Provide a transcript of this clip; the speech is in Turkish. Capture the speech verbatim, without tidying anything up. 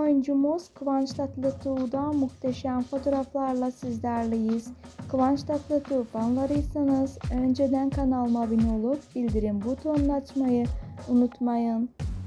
oyuncumuz Kıvanç Tatlıtuğ'dan muhteşem fotoğraflarla sizlerleyiz. Kıvanç Tatlıtuğ fanlarıysanız önceden kanalıma abone olup bildirim butonunu açmayı unutmayın.